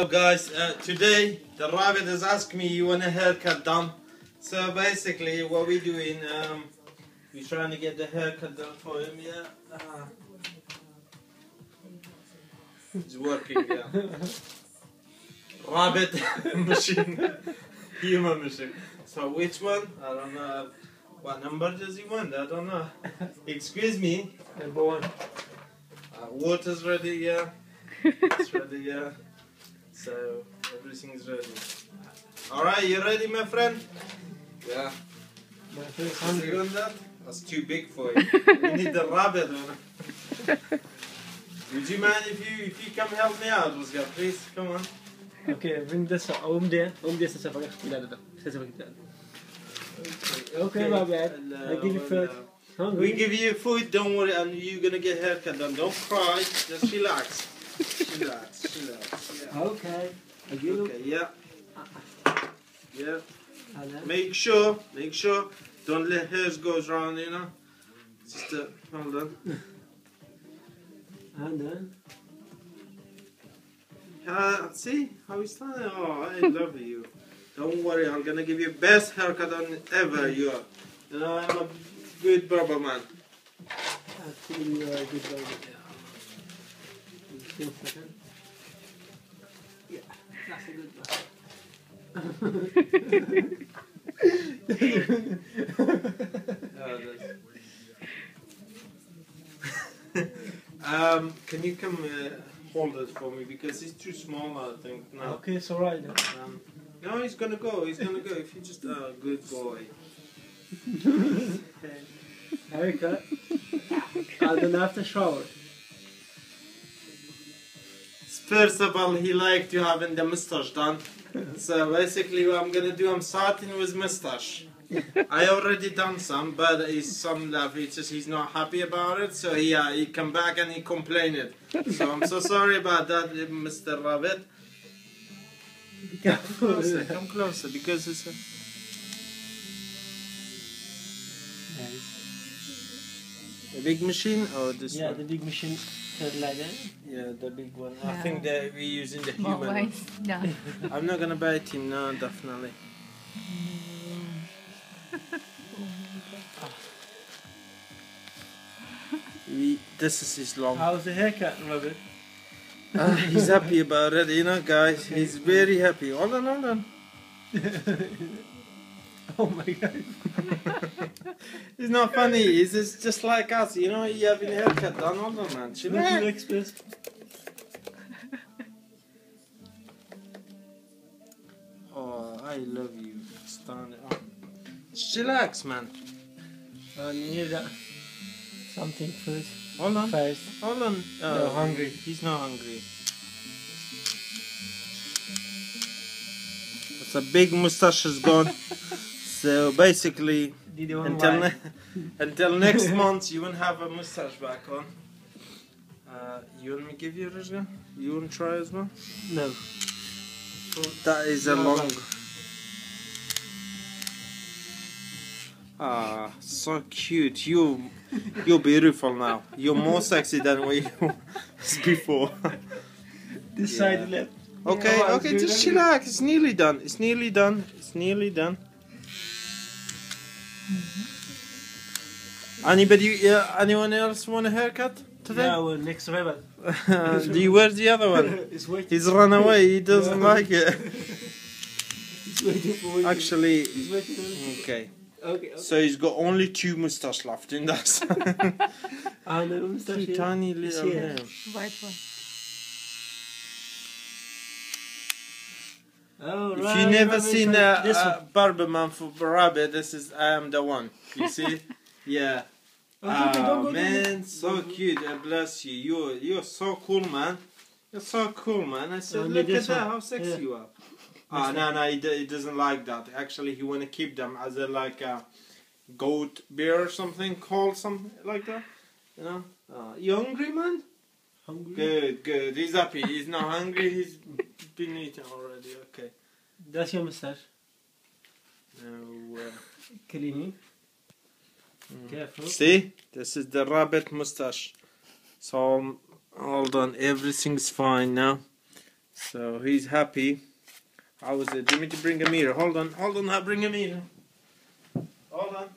So guys, today the rabbit has asked me, you want a haircut done? So basically what we're doing, we're trying to get the haircut done for him, yeah. It's working, yeah. Rabbit machine, human machine. So which one? I don't know. What number does he want? I don't know. Excuse me. Number one. Water's ready, yeah. It's ready, yeah. So everything's ready. Alright, you ready, my friend? Yeah. My face You hungry. want that? That's too big for you. You need the rabbit one. Would you mind if you come help me out, Musga, please? Come on. Okay, bring this up. أقوم دي سافر لا سافر Okay, my bad. I give you food. We Hungry? give you food, don't worry, and you're gonna get haircut done. Don't cry, just relax. Relax. Yeah. Okay. I give you. Okay, yeah. Yeah. Make sure, don't let hairs goes around, you know. Just hold on. And then. See how he's standing? Oh, I love you. Don't worry, I'm gonna give you best haircut on ever you are. You know, I'm a good barber man. I feel you are a good baby. Just a second. Yeah, that's a good Can you come hold it for me because it's too small, I think. No. Okay, it's alright. No, he's gonna go. If you're just a good boy. Haircut. And then after shower. First of all, he liked to having the mustache done. So basically what I'm gonna do, I'm starting with mustache. I already done some, but he's not happy about it, so he come back and he complained it. So I'm so sorry about that, Mr. Rabbit. Come closer, because it's a... The big machine or this one? Yeah, the big machine like that. Yeah, the big one. No. I think that we're using the human one. Always, no. I'm not gonna bite him, no, definitely. This is his long. How's the haircut, Robert? He's happy about it, you know, guys. He's very happy. Hold on. Oh my god. It's not funny. It's just like us, you know. You having a haircut done. Hold on, man. What's your express? Oh, I love you. Stand up. Relax, man. You need something food. Hold on. First. Hold on. No, hungry. He's not hungry. It's a big mustache is gone. So basically, until next month, you won't have a mustache back on. You want me to give you, Rizga? You want to try as well? No. That is a long. Ah, so cute. You're beautiful now. You're more sexy than what you was before. This side left. Okay, Yeah, okay, just chillax. It's nearly done. Anyone else want a haircut today? Yeah, well, next rebel. Where's the other one? He's waiting. He's run away. He doesn't like it. He's waiting for you. Actually, He's waiting for you. okay. Okay. So he's got only 2 mustache left in that. And the mustache Two tiny is little here. hair. White one. Oh, If right, you never right, seen right. This one. a barber man for rabbit, I am the one. You see? Yeah. Okay, don't go, Man, so cute. Bless you. You're so cool, man. You're so cool, man. I said, Only look at this that, one. how sexy Yeah. you are. No, he doesn't like that. Actually, he want to keep them as a goat bear or something, called something like that. You know? You hungry, man? Hungry? Good. He's happy. He's not hungry. He's been eating already. Okay. That's your mustache. Now, Cleaning. Careful. see? This is the rabbit mustache. So, hold on. Everything's fine now. So he's happy. How is it? Do you need to bring a mirror? Hold on, I'll bring a mirror. Hold on.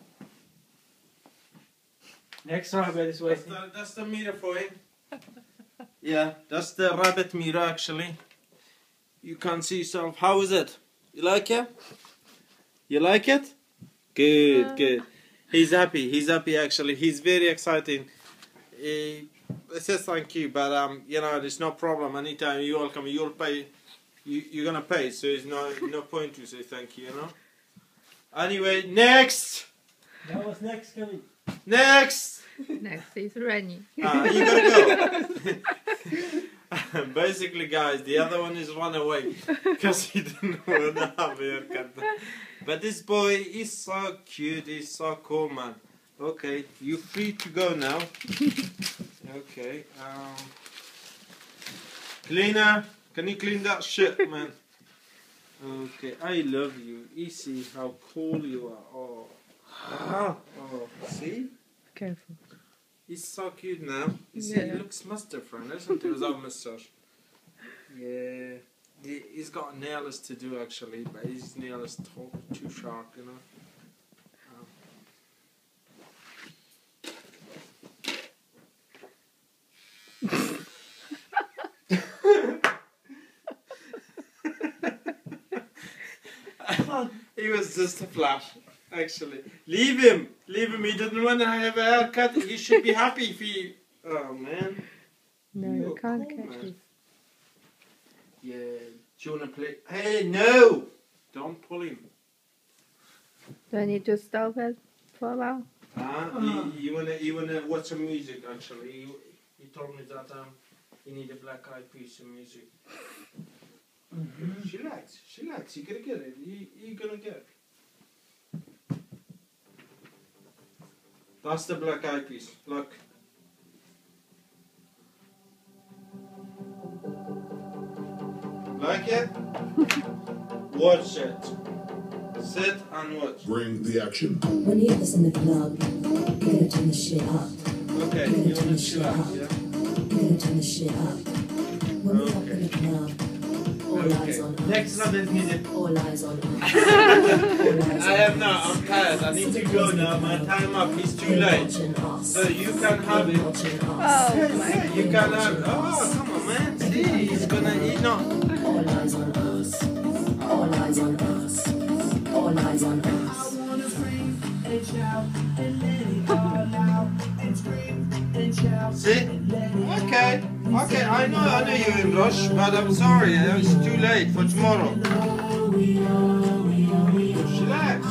Next rabbit is waiting. That's the mirror for him. Yeah, that's the rabbit mirror actually. You can see yourself. How is it? You like it? You like it? Good, good. He's happy actually. He's very excited. He says thank you, but you know, there's no problem. Anytime you're welcome, you'll pay. You're gonna pay, so there's no point to say thank you, you know. Anyway, next. That was next coming. Next. Next is Rennie. You gotta go. Basically, guys, the other one is run away because he didn't want to have a haircut. But this boy is so cute. He's so cool, man. Okay, you're free to go now. Okay. Cleaner, can you clean that shit, man? Okay, I love you. You see how cool you are. Oh. Oh, see? Careful. He's so cute now. You see, Yeah. he looks much different, isn't he? Without moustache. Yeah. He's got nails to do actually, but his nail is too sharp, you know. He was just a flash, actually. Leave him! Leave him, he didn't want to have a haircut. He should be happy if he... Oh, man. No, You're you can't cool, catch man. it. Yeah, do you want to play? Hey, no! Don't pull him. Do I need to stop it for a while? You wanna watch some music, actually. He told me that he need a black eyed piece of music. She likes. You're gonna get it. You're gonna get it. That's the black eyed piece. Look. Like it? Watch it. Sit and watch. Bring the action. When you have in the club, you're gonna turn the shit up. Okay, you wanna chill out, yeah? You're gonna turn the shit up. When we up in the club, all eyes on us. Next rabbit music. All eyes on us. I'm tired. I need to go now. My time up. It's too late. So you can have it. Oh my. You can have it. Oh, come on, man. See, he's gonna eat now. All eyes on us. All eyes on us. All eyes on us. See? Okay. I know you're in rush, but I'm sorry. It's too late for tomorrow. Relax.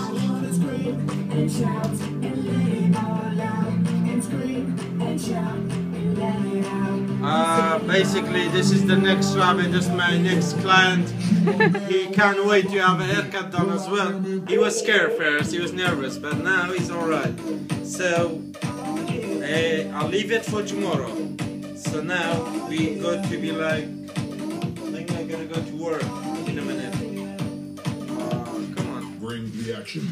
Basically, this is the next rabbit. This is my next client. He can't wait to have a haircut done as well. He was scared first. He was nervous, but now he's alright. So I'll leave it for tomorrow. So now we go to be like, I think I'm gonna go to work in a minute. Come on. Bring the action.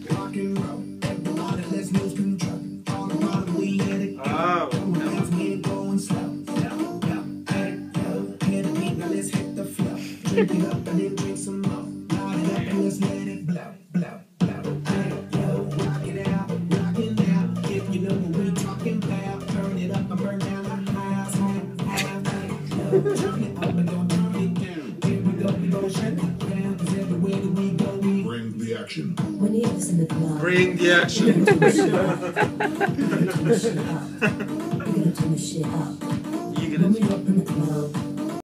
Oh, Bring the action. When you have in the club, bring the action. you're gonna turn the shit up. You're When we gonna up in the club,